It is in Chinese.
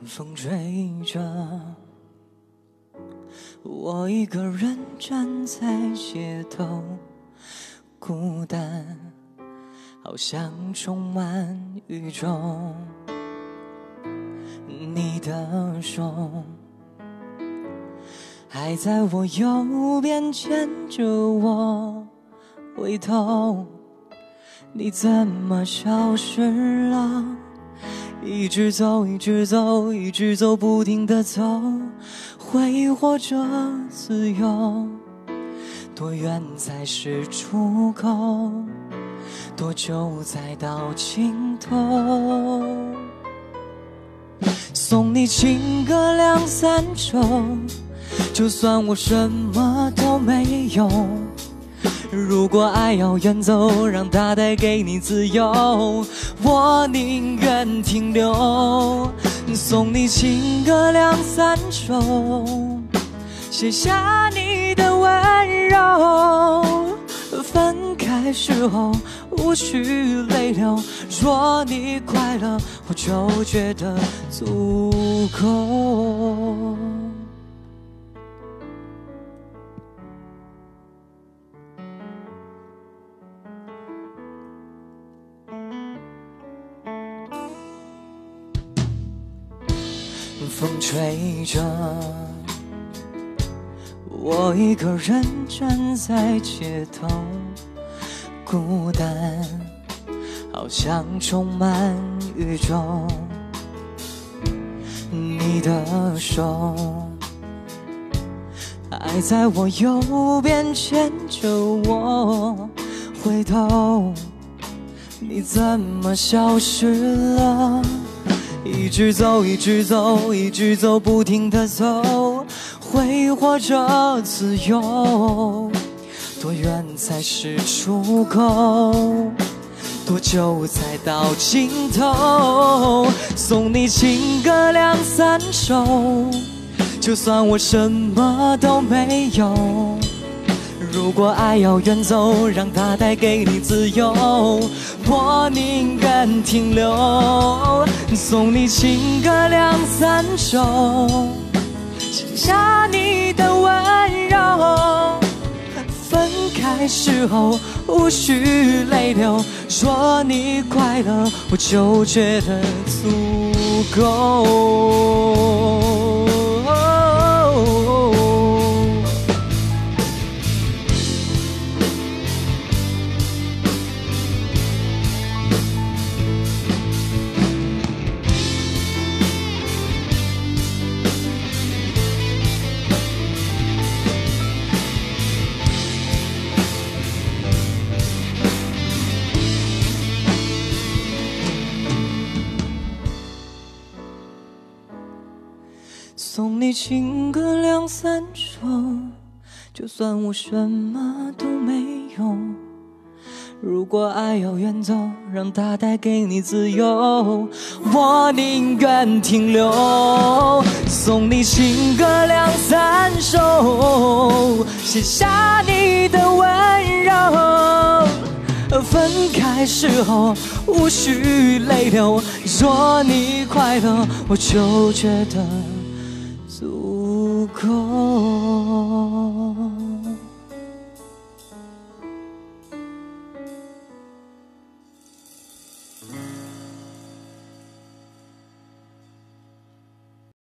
风吹着，我一个人站在街头，孤单好像充满宇宙。你的手还在我右边牵着我，回头你怎么消失了？一直走，一直走，一直走，不停地走，挥霍着自由。多远才是出口？多久才到尽头？送你情歌2、3首，就算我什么都没有。如果爱要远走，让它带给你自由，我宁愿停留。送你情歌2、3首，写下你的温柔。分开时候无需泪流，若你快乐，我就觉得足够。风吹着，我一个人站在街头，孤单好像充满宇宙。你的手还在我右边牵着我，回头你怎么消失了？一直走，一直走，一直走，不停地走，挥霍着自由。多远才是出口？多久才到尽头？送你情歌2、3首，就算我什么都没有。如果爱要远走，让它带给你自由，我宁愿停留。送你情歌2、3首，写下你的温柔。分开时候无需泪流，若你快乐，我就觉得足够。送你情歌2、3首，就算我什么都没有。如果爱要远走，让它带给你自由，我宁愿停留。送你情歌2、3首，写下你的温柔。分开时候无需泪流，若你快乐，我就觉得足够。